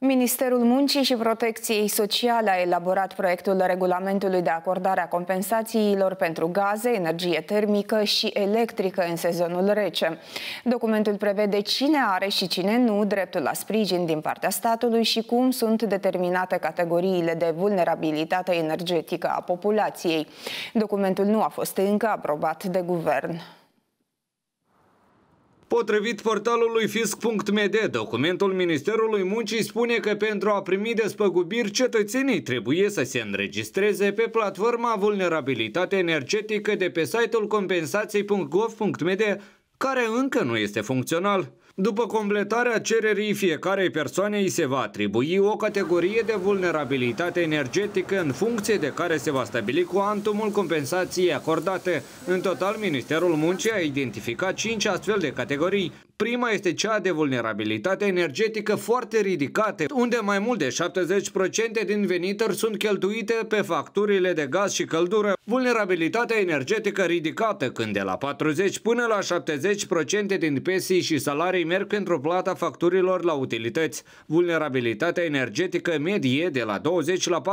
Ministerul Muncii și Protecției Sociale a elaborat proiectul regulamentului de acordare a compensațiilor pentru gaze, energie termică și electrică în sezonul rece. Documentul prevede cine are și cine nu dreptul la sprijin din partea statului și cum sunt determinate categoriile de vulnerabilitate energetică a populației. Documentul nu a fost încă aprobat de guvern. Potrivit portalului fisc.md, documentul Ministerului Muncii spune că pentru a primi despăgubiri, cetățenii trebuie să se înregistreze pe platforma Vulnerabilitate Energetică de pe site-ul compensații.gov.md, care încă nu este funcțional. După completarea cererii, fiecarei persoane îi se va atribui o categorie de vulnerabilitate energetică în funcție de care se va stabili cuantumul compensației acordate. În total, Ministerul Muncii a identificat 5 astfel de categorii. Prima este cea de vulnerabilitate energetică foarte ridicată, unde mai mult de 70% din venituri sunt cheltuite pe facturile de gaz și căldură. Vulnerabilitatea energetică ridicată, când de la 40 până la 70% din pensii și salarii merg pentru plata facturilor la utilități. Vulnerabilitatea energetică medie de la 20 la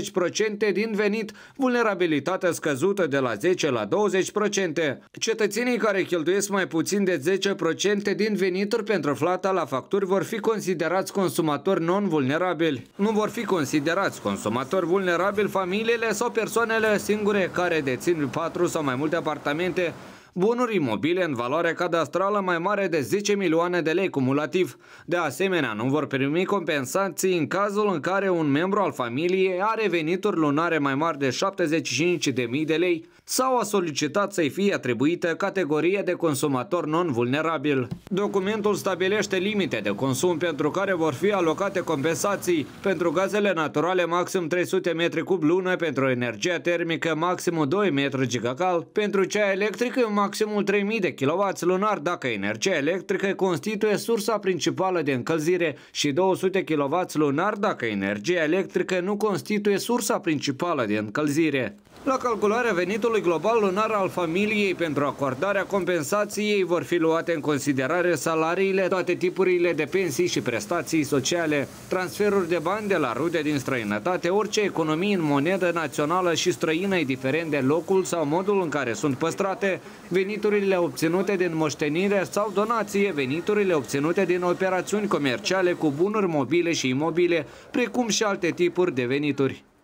40% din venit. Vulnerabilitatea scăzută de la 10 la 20%. Cetățenii care cheltuiesc mai puțin de 10% din venituri pentru plata la facturi vor fi considerați consumatori non-vulnerabili. Nu vor fi considerați consumatori vulnerabili familiile sau persoanele singure care dețin 4 sau mai multe apartamente, bunuri imobile în valoare cadastrală mai mare de 10 milioane de lei cumulativ. De asemenea, nu vor primi compensații în cazul în care un membru al familiei are venituri lunare mai mari de 75.000 de lei sau a solicitat să-i fie atribuită categorie de consumator non-vulnerabil. Documentul stabilește limite de consum pentru care vor fi alocate compensații. Pentru gazele naturale maxim 300 m3 lună, pentru energia termică maximum 2 m/gigacal, pentru cea electrică maximul 3000 de kW lunar dacă energia electrică constituie sursa principală de încălzire și 200 kW lunar dacă energia electrică nu constituie sursa principală de încălzire. La calcularea venitului global lunar al familiei pentru acordarea compensației vor fi luate în considerare salariile, toate tipurile de pensii și prestații sociale, transferuri de bani de la rude din străinătate, orice economie în monedă națională și străină, indiferent de locul sau modul în care sunt păstrate, veniturile obținute din moștenire sau donație, veniturile obținute din operațiuni comerciale cu bunuri mobile și imobile, precum și alte tipuri de venituri.